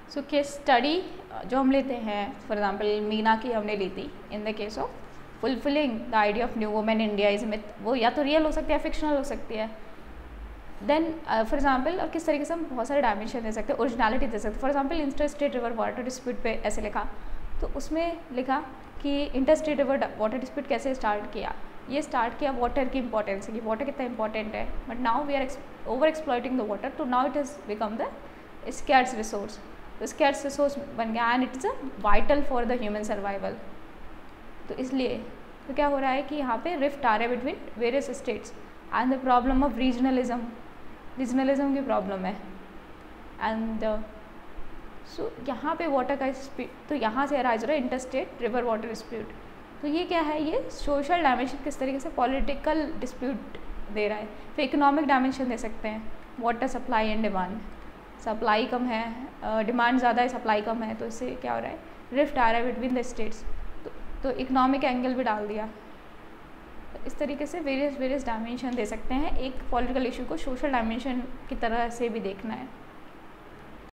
So case study जो हम लेते हैं, फॉर एग्जांपल मीना की हमने ली थी, in the case of fulfilling the idea of new women India is myth, वो या तो रियल हो सकती है, फिक्शनल हो सकती है। देन फॉर एग्जांपल और किस तरीके से हम बहुत सारे डायमेंशन दे सकते हैं, ओरिजिनलिटी दे सकते हैं। For example inter state river water dispute पे ऐसे लिखा, तो उसमें लिखा कि inter state river water dispute कैसे स्टार्ट किया, ये स्टार्ट किया वाटर की इंपॉर्टेंस की, वाटर कितना इंपॉर्टेंट है, but now we are over exploiting the water, तो now it is become the scarce resource, तो स्कैर्स रिसोर्स बन गया and it is a vital for the human survival. तो इसलिए तो क्या हो रहा है कि यहाँ पे रिफ्ट आ रहा है between various states and the problem of regionalism की प्रॉब्लम है। एंड सो यहाँ पे वाटर का स्पीड, तो यहाँ से अराइज हो रहा है इंटरस्टेट रिवर वाटर डिस्प्यूट। तो ये क्या है, ये सोशल डायमेंशन किस तरीके से पॉलिटिकल डिस्प्यूट दे रहा है। फिर इकोनॉमिक डायमेंशन दे सकते हैं, water supply and demand, supply कम है, डिमांड ज़्यादा है, सप्लाई कम है, तो इससे क्या हो रहा है, रिफ्ट आ रहा है बिटवीन द स्टेट्स, तो इकोनॉमिक एंगल भी डाल दिया। तो इस तरीके से वेरियस डायमेंशन दे सकते हैं, एक पॉलिटिकल इशू को सोशल डायमेंशन की तरह से भी देखना है।